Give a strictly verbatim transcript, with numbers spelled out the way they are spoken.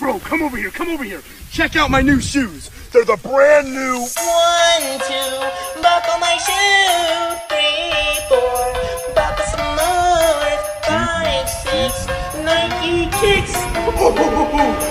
Bro, come over here, come over here. Check out my new shoes. They're the brand new. One, two, buckle my shoe. Three, four, buckle some more. Five, six, Nike kicks. Oh, oh, oh, oh.